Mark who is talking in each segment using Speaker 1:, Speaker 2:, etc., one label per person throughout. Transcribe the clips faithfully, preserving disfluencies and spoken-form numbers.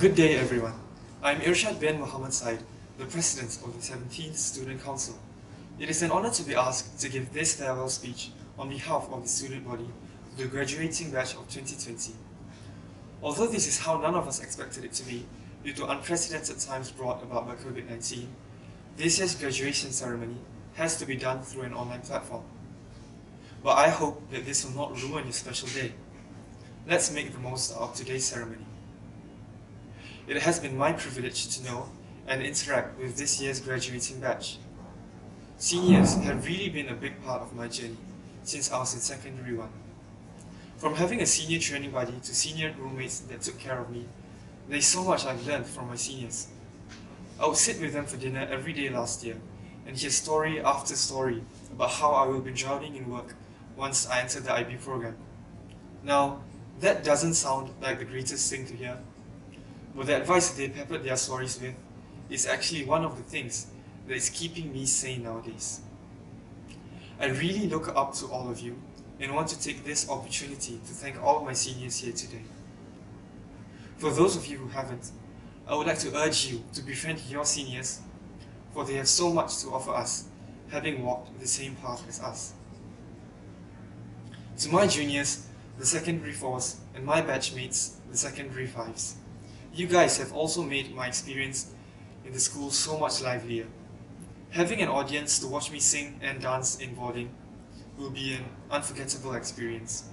Speaker 1: Good day, everyone. I'm Irshad bin Muhammad Said, the President of the seventeenth Student Council. It is an honor to be asked to give this farewell speech on behalf of the student body to the graduating batch of twenty twenty. Although this is how none of us expected it to be, due to unprecedented times brought about by COVID nineteen, this year's graduation ceremony has to be done through an online platform. But I hope that this will not ruin your special day. Let's make the most of today's ceremony. It has been my privilege to know and interact with this year's graduating batch. Seniors have really been a big part of my journey since I was in secondary one. From having a senior training buddy to senior roommates that took care of me, there's so much I've learned from my seniors. I would sit with them for dinner every day last year and hear story after story about how I will be drowning in work once I enter the I B program. Now, that doesn't sound like the greatest thing to hear, but the advice they peppered their stories with is actually one of the things that is keeping me sane nowadays. I really look up to all of you and want to take this opportunity to thank all my seniors here today. For those of you who haven't, I would like to urge you to befriend your seniors, for they have so much to offer us, having walked the same path as us. To my juniors, the secondary fours, and my batchmates, the secondary fives, you guys have also made my experience in the school so much livelier. Having an audience to watch me sing and dance in boarding will be an unforgettable experience.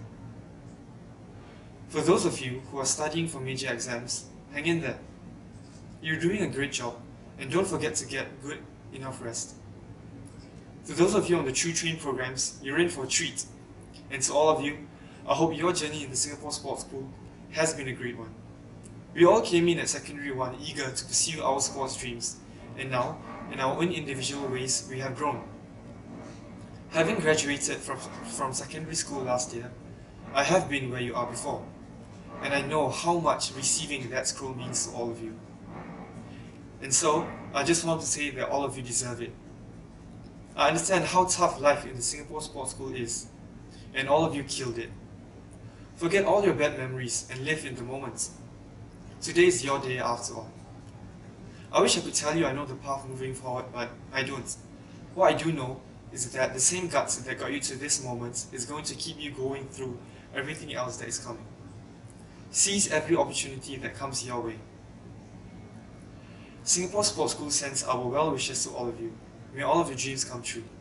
Speaker 1: For those of you who are studying for major exams, hang in there. You're doing a great job, and don't forget to get good enough rest. To those of you on the True Train programs, you're in for a treat. And to all of you, I hope your journey in the Singapore Sports School has been a great one. We all came in at secondary one eager to pursue our sports dreams, and now, in our own individual ways, we have grown. Having graduated from, from secondary school last year, I have been where you are before, and I know how much receiving that scroll means to all of you. And so, I just want to say that all of you deserve it. I understand how tough life in the Singapore Sports School is, and all of you killed it. Forget all your bad memories and live in the moment. Today is your day after all. I wish I could tell you I know the path moving forward, but I don't. What I do know is that the same guts that got you to this moment is going to keep you going through everything else that is coming. Seize every opportunity that comes your way. Singapore Sports School sends our well wishes to all of you. May all of your dreams come true.